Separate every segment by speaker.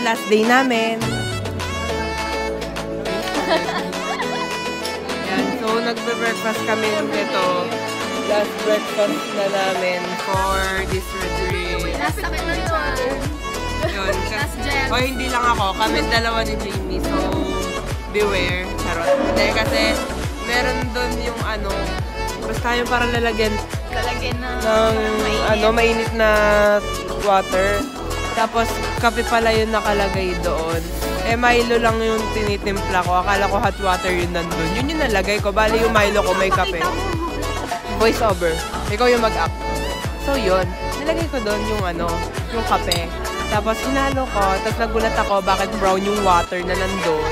Speaker 1: last day namin. Yan, so nagbe-breakfast kami nito. Last breakfast na namin for this retreat.
Speaker 2: Last sakit na yun.
Speaker 1: Yun. O hindi lang ako, kami dalawa ni Jamie. So, beware. Charot. Hindi kasi meron doon yung ano, basta yung parang lalagyan ng mainit na water. Tapos, kape pala yung nakalagay doon. Eh, Milo lang yung tinitimpla ko. Akala ko hot water yun nandun. Yun yung nalagay ko. Bali yung Milo ko may kape. Voice over. Ikaw yung mag-up. So, yun. Nilagay ko doon yung ano, yung kape. Tapos, hinalo ko. Tapos, nagulat ako bakit brown yung water na nandun.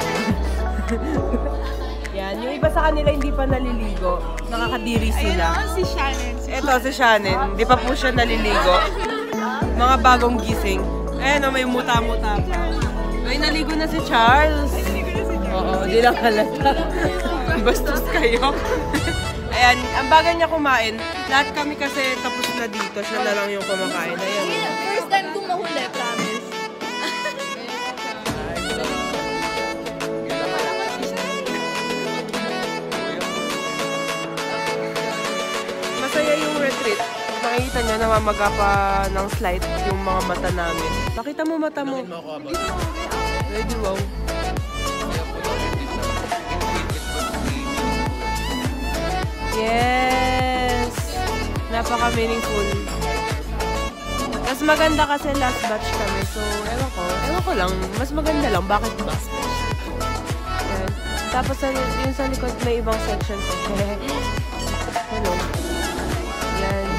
Speaker 1: Yan. Yung iba sa kanila hindi pa naliligo. Nakakadiri sila.
Speaker 2: Ayun si Shannon.
Speaker 1: Ito, si Shannon. Hindi pa po siya naliligo. Mga bagong gising. Ayan o, may muta-muta pa. Ay, naligo na si Charles. Oo, di lang halata. Bastos kayo. Ayan, ang bagal niya kumain. Lahat kami kasi tapos na dito. Siya na lang yung kumakain. Ayan.
Speaker 2: First time kong mahuli, promise.
Speaker 1: Masaya yung retreat. Nakikita niyo, namamaga pa ng slight yung mga mata namin. Pakita mo mata mo. Ready, wow. Yes! Napaka-meaningful. Mas maganda kasi last batch kami. So, ewan ko lang. Mas maganda lang. Bakit ba? Yan. Tapos, yung sa likod may ibang section. Hello. Yan.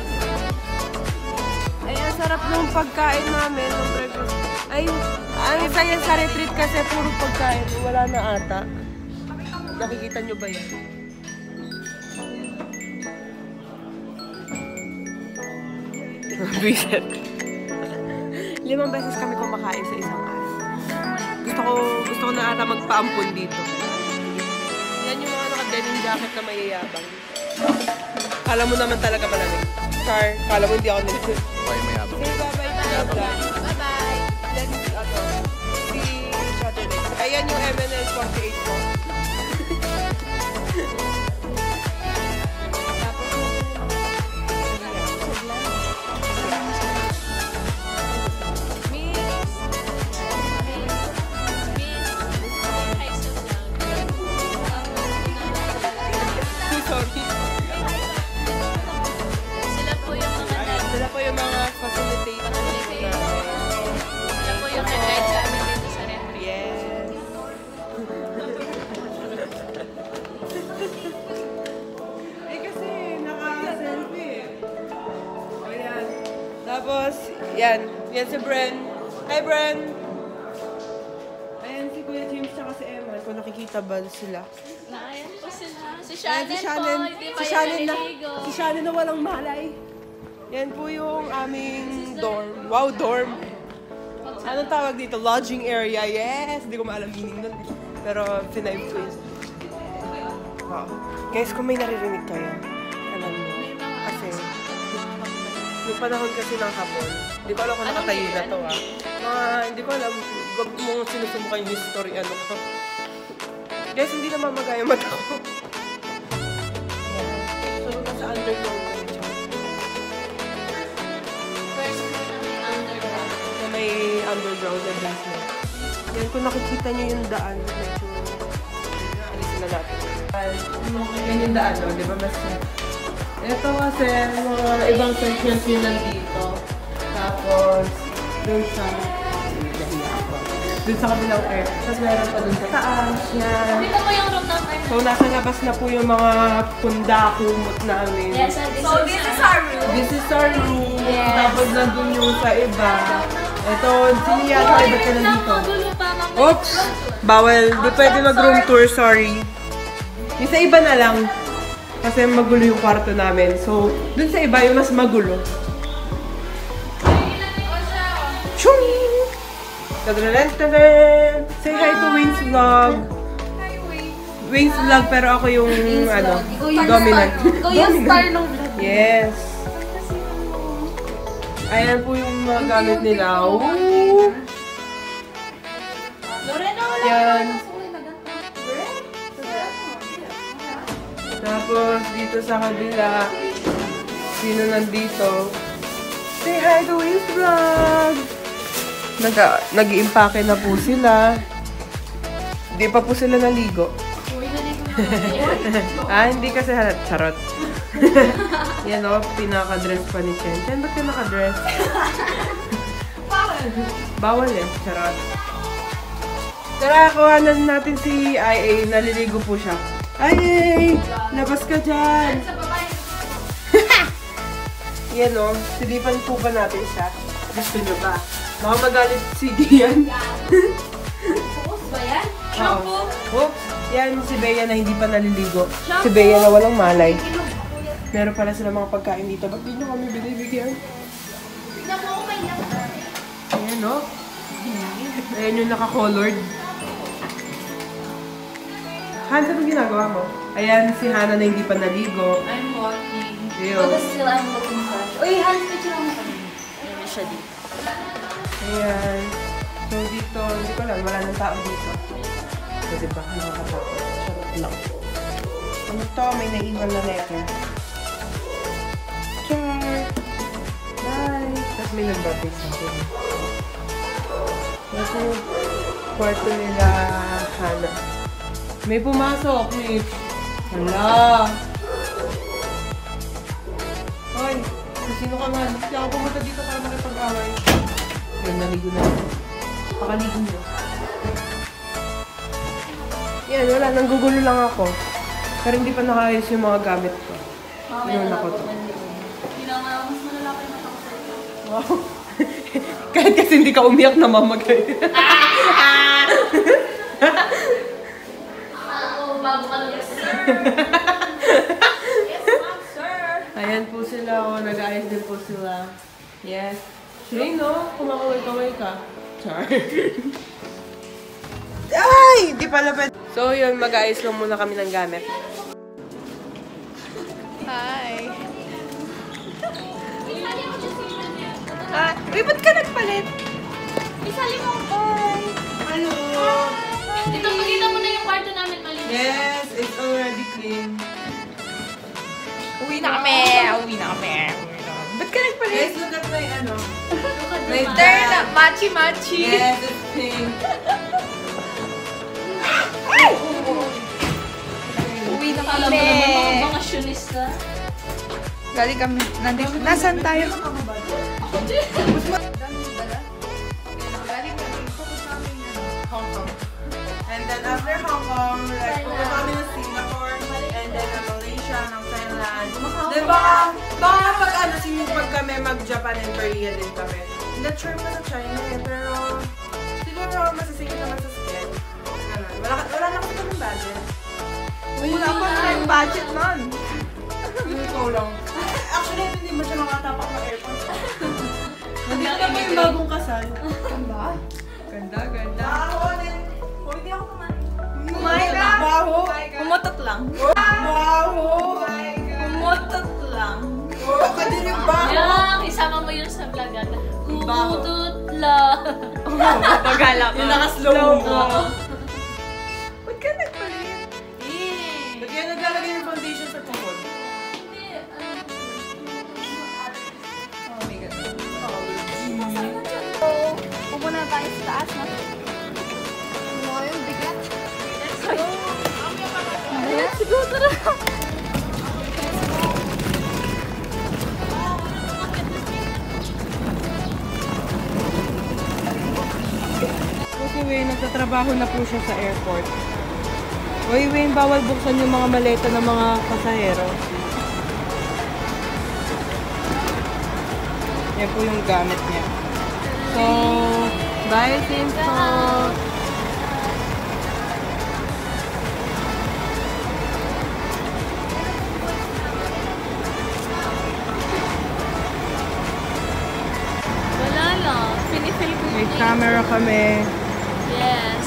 Speaker 1: Ay, ang sarap ng pagkain namin. Ng breakfast. Ay, ang saya sa retreat kasi puro pagkain. Wala na ata. Nakikita nyo ba yan? Reset. 5 beses kami kumakain sa isang araw. Gusto ko na ata magpaampun dito. Yan yung mga naka-denim jacket na mayayabang. Kala mo naman talaga malamig. Char, kala mo hindi ako nilisip.
Speaker 3: Okay, mayabang.
Speaker 1: Okay, bye-bye.
Speaker 2: Bye-bye.
Speaker 1: Let's, see each other next. Ayan yung MNL 48 ko. Sila po yung mga facilitator.
Speaker 2: Sila po yung nag-guide sa amin dito sa retreat.
Speaker 1: Yes. Kasi naka-selfie. O yan. Tapos, yan. Yan si Bren. Hi, Bren! Ayan si Kuya James tsaka si Emma. Kung nakikita ba sila?
Speaker 2: Ayan po sila. Si
Speaker 1: Ayan
Speaker 2: Shannon po. Hindi pa yan naliligo.
Speaker 1: Si Shannon na walang malay. Yan po yung aming dorm. Wow, dorm! Anong tawag dito? Lodging area. Yes! Hindi ko maalam meaning nun. Pero, pinive ko yun. Wow. Guys, kung may naririnig kayo, alam mo. Kasi, yung panahon kasi ng hapon, hindi ko alam kung nakatayo na to hindi ko alam. Wag mong sinusumukan yung history, ano ko. Guys, hindi na mamagaya mata ko. So, nasa underground ko. May underground na basement. Yan, kung nakikita niyo yung daan, medyo alisin na natin. Yan yung daan, no? Di ba? Mas ito kasi, mga ibang sections yun nandito. Tapos, doon sa kabilang air. Tapos meron pa doon sa taas. Yan.
Speaker 2: Dito po yung room number.
Speaker 1: So, nasa labas na po yung mga punda-kumot namin.
Speaker 2: Yes, so this is our room.
Speaker 1: This is our room. Yes. Tapos nandun yung sa iba. Ito, sino yata iba ka na dito? Oops! Bawal. Di pwede mag-room tour, sorry. Yung sa iba na lang. Kasi magulo yung kwarto namin. So, dun sa iba yung mas magulo. Chung! Tadadadadadad! Say hi to Wayne's Vlog.
Speaker 2: Hi, Wayne.
Speaker 1: Wayne's Vlog, pero ako yung, dominant.
Speaker 2: Ikaw yung star ng vlog.
Speaker 1: Yes. Ayan po yung mga gamit nila. Ooh. Yan. Tapos, dito sa kabila, sino nandito? Say hi to his vlog! Nag-iimpake na po sila. Hindi pa po sila naligo. Hindi kasi halat. Charot. Yan o, pinaka-dress pa ni Chen. Chen, ba't ka naka-dress? Bawal eh. Charot. Tara, kuhanan natin si IA. Naliligo po siya. IA! Labas ka dyan! Yan o, silipan po ba natin siya? Gusto nyo ba? Baka magalit si Dian.
Speaker 2: Focus ba yan?
Speaker 1: Shampoo? Oops! Yan, si Bea na hindi pa naliligo. Si Bea na walang malay. Meron pala sila mga pagkain dito. Ba't di nyo kami binibigyan? Ayan o. Ayan yung naka-colored. Han, saan ang ginagawa mo? Ayan, si Hana na hindi pa naligo.
Speaker 2: I'm walking.
Speaker 1: Ew.
Speaker 2: But still, I'm looking fresh. Uy, hands picture mo kami. Ayan siya dito.
Speaker 1: Ayan. So dito, hindi ko alam, wala nang tao dito. So diba, nakakatakot. Charot lang. Ano to? May naiwan na letter. Char! Bye! Tapos may nagbabay sa akin. Ito yung kwarto nila, Hana. May pumasok, Mitch. Hala! Hoy! Sino ka man? Hindi ako pumunta dito para makipag-away. Ayun, naligo na. Pakaligo nyo. Yan, wala. Nanggugulo lang ako. Pero hindi pa nakaayos yung mga gamit ko. Inuuna ko to.
Speaker 2: Hindi lang mas malalaki na ako sa iyo.
Speaker 1: Wow. Kahit kasi hindi ka umiyak na mamagay.
Speaker 2: Bago ka lang, sir. Yes, ma'am, sir.
Speaker 1: Ayan po sila. Oh. Nag-aayos din po sila. Yes. Shane, no? Kumakaway-kaway ka. Char. Ay! Di pala pwede. So, yun. Mag-aayos lang muna kami ng gamit. Hi! Uy, ba't ka nagpalit?
Speaker 2: Isali mo ako.
Speaker 1: Hello!
Speaker 2: Dito, magkita mo na yung kwarto namin malinis.
Speaker 1: Yes, it's already clean.
Speaker 3: Uwi na kami! Uwi na kami! Ba't ka nagpalit?
Speaker 1: Guys, look at my ano. My
Speaker 3: Turn
Speaker 1: bag.
Speaker 3: up! Machi-machi!
Speaker 1: Yes, it's pink.
Speaker 3: Uwi na
Speaker 2: Alam mo
Speaker 3: kami!
Speaker 2: naman, mga bakasyonista.
Speaker 3: Galing kami. Nandito. Nasaan tayo?
Speaker 1: Hong Kong. And then after Hong Kong, like, pupunta kami ng Singapore, and then ng Malaysia, ng Thailand. Then baka pag ano, sinipag kami mag-Japan and Korea din kami. Not sure pa sa China eh, pero siguro masasingit naman sa skin. Ganun. Wala na kasi kami budget.
Speaker 3: Wala pa tayong budget nun.
Speaker 1: Ikaw lang. Actually, hindi mo siya makatapak ng airport. Hindi ko naman yung bagong kasal.
Speaker 3: Ganda? Ganda, ganda.
Speaker 1: Baho din. Oh, hindi ako kumain.
Speaker 3: Kumain ka?
Speaker 1: Baho.
Speaker 3: Pumutot lang.
Speaker 1: Baho.
Speaker 3: Pumutot lang.
Speaker 1: Oh, kadiri yung baho.
Speaker 2: Yang, isama mo yun sa vlog at
Speaker 1: Baho.
Speaker 2: Kututla.
Speaker 3: Pagala ka.
Speaker 1: Yung naka-slow mo.
Speaker 3: Ba't ka nagpalit?
Speaker 2: Eh.
Speaker 1: Ba't kaya naglalagay ng foundation sa tuhod?
Speaker 2: Hindi,
Speaker 3: Oh my God. Pupunta tayo sa taas, no? Ano yung bigat? Let's go! Tara!
Speaker 1: Si Wayne, nagtatrabaho na po siya sa airport. Uy, Wayne, bawal buksan yung mga maleta ng mga pasahero. Yan po yung gamit niya. So, bye, Sinso!
Speaker 2: wala lang. Pinifil ko
Speaker 1: May
Speaker 2: yun.
Speaker 1: camera kami.
Speaker 2: Yes.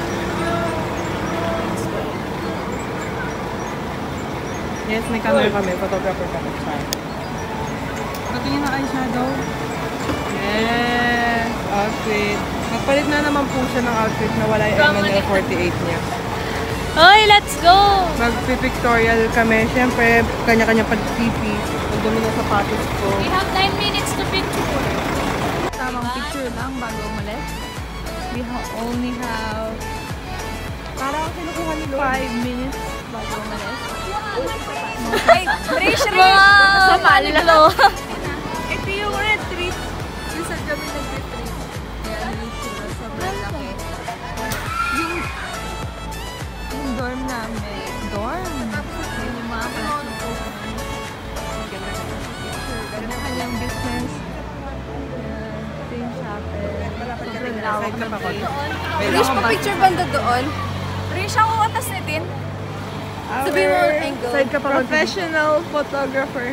Speaker 1: Yes, may camera kami. Photographer kami. Sorry. Patingin na eyeshadow. Yes! Outfit. Nagpalit na naman po siya ng outfit na wala yung MNL48 niya.
Speaker 2: Hoy, let's go!
Speaker 1: Mag-pictorial kami. Siyempre, kanya-kanya pag-pipi. Magdumi na sapatos ko.
Speaker 2: We have 9 minutes to picture.
Speaker 3: Tamang picture lang bago umalis. We only have
Speaker 1: Parang kinukuha ni
Speaker 3: 5 minutes bago umalis. Ay, Trish! Masama, lalo. Ito yung retreat. Yung sa gabi nag-retreat. Yan, yung tsura. Sobrang laki. Yung dorm namin. Dorm? Yun yung mga classmates ko. Kanya-kanyang business. Ito yung chapel. Sobrang lawak ng place.
Speaker 4: Trish, pa-picture banda doon.
Speaker 3: Trish, ako atas na din.
Speaker 4: Sabi mo angle.
Speaker 1: Side ka pa
Speaker 3: Professional photographer.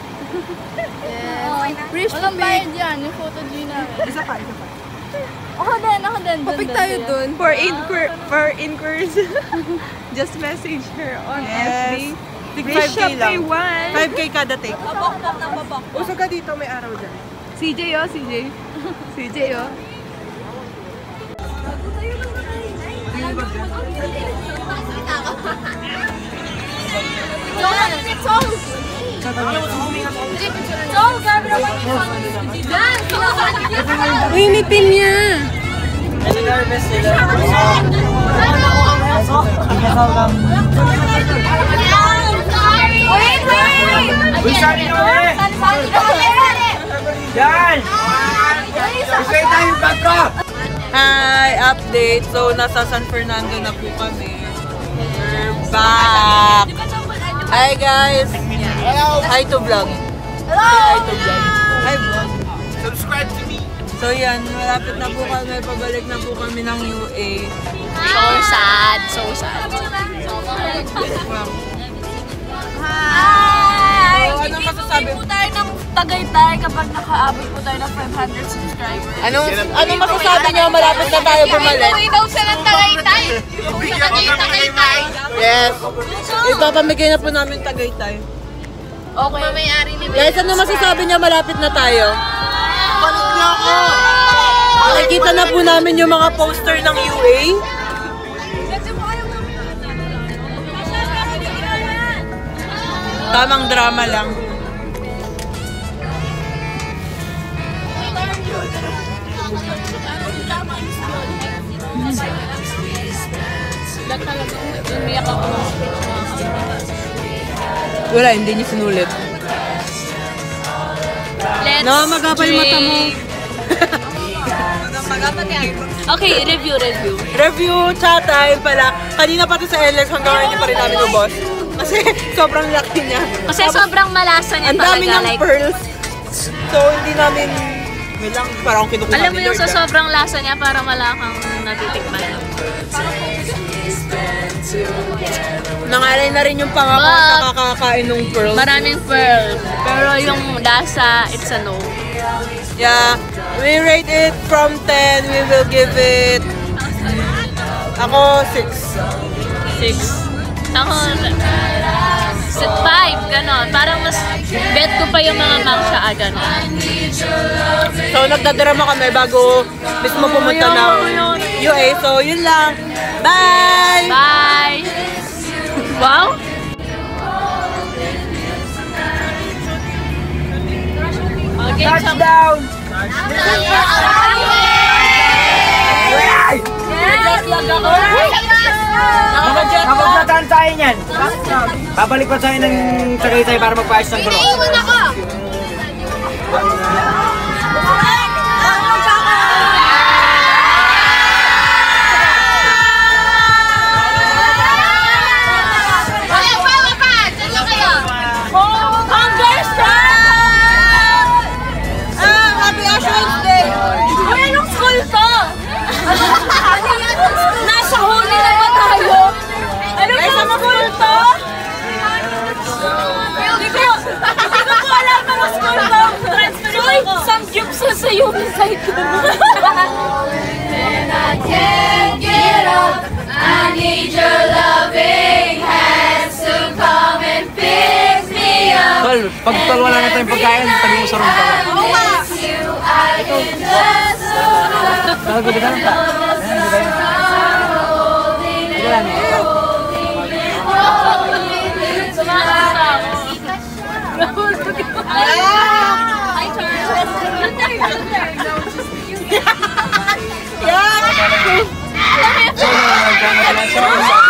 Speaker 4: Trish, walang bayad yan. Yung photo G namin.
Speaker 1: Isa pa, isa pa.
Speaker 3: Ako din.
Speaker 4: Papik tayo doon.
Speaker 3: For inquiries, just message her on FB.
Speaker 1: Tig 5K lang.
Speaker 3: 1.
Speaker 1: 5K kada take. Usog ka dito, may araw dyan.
Speaker 3: CJ. CJ.
Speaker 4: Initin niya.
Speaker 1: Hi! Update! So, nasa San Fernando na po kami. We're back! Hi guys! Hi to vlog! Hi to vlog! Hi vlog!
Speaker 5: Subscribe to me.
Speaker 1: So yan, malapit na po kami. Pabalik na po kami ng UA.
Speaker 2: So sad.
Speaker 3: Hi!
Speaker 1: So, anong masasabi?
Speaker 3: po tayo ng Tagaytay kapag nakaabot po tayo ng 500 subscribers.
Speaker 1: Anong masasabi niyo? Malapit na tayo bumalik.
Speaker 2: Uwi daw siya ng Tagaytay.
Speaker 5: Bigyan ko kami kay May.
Speaker 1: Yes! Ipapamigay na po namin Tagaytay.
Speaker 2: Okay. Mamayari ni
Speaker 1: Guys, ano masasabi niya? Malapit na tayo.
Speaker 5: Balik niyo ako.
Speaker 1: Makikita na po namin yung mga poster ng UA. Tamang drama lang.
Speaker 2: Umiyak ako.
Speaker 1: Wala, hindi niya sinulit.
Speaker 2: Let's
Speaker 1: Namamagapay yung mata mo.
Speaker 2: Okay, review.
Speaker 1: Review, chat time pala. Kanina pati sa LX hanggang ngayon hindi pa rin namin ubos. Kasi sobrang laki niya.
Speaker 2: Kasi sobrang malasa niya
Speaker 1: Ang dami
Speaker 2: talaga.
Speaker 1: ng pearls. So, hindi namin... Wait lang, parang kinukuha
Speaker 2: Alam mo
Speaker 1: ni
Speaker 2: yung
Speaker 1: Lord,
Speaker 2: sa
Speaker 1: ah.
Speaker 2: sobrang lasa niya para malakang natitikman.
Speaker 1: Nangalay na rin yung pangako
Speaker 2: But,
Speaker 1: sa kakakain ng pearls.
Speaker 2: Maraming pearl. Pero yung lasa, it's a no.
Speaker 1: Yeah, we rate it from 10. We will give it... Ako, 6.
Speaker 2: 6. Ako, 5, ganon. Parang mas bet ko pa yung mga mangsa, ganon.
Speaker 1: So, nagdadrama kami bago mismo pumunta ng UA. So, yun lang. Bye!
Speaker 2: Bye! Wow! Okay,
Speaker 5: Touchdown! Kapag natansahin yan, babalik pa sa'yo ng Tagaytay para magpaayos ng gulo.
Speaker 2: Iiwan ako!
Speaker 1: Happy Ash Wednesday!
Speaker 2: Uy, anong school to? Nasa huli na ba tayo? Ano ba ang school to? Hindi ko alam ang school to. Transfer ako. Samgyupsal sa Uniside ko. When I can't get up, I need your loving hands to come and pick me up.
Speaker 5: Tol, pag tol wala na tayong pagkain, tabi mo sa rumpa.
Speaker 2: I miss you, I can just
Speaker 5: Bago ka lang pa. Ito lang eh.
Speaker 3: Hi, Charles.
Speaker 1: Yeah!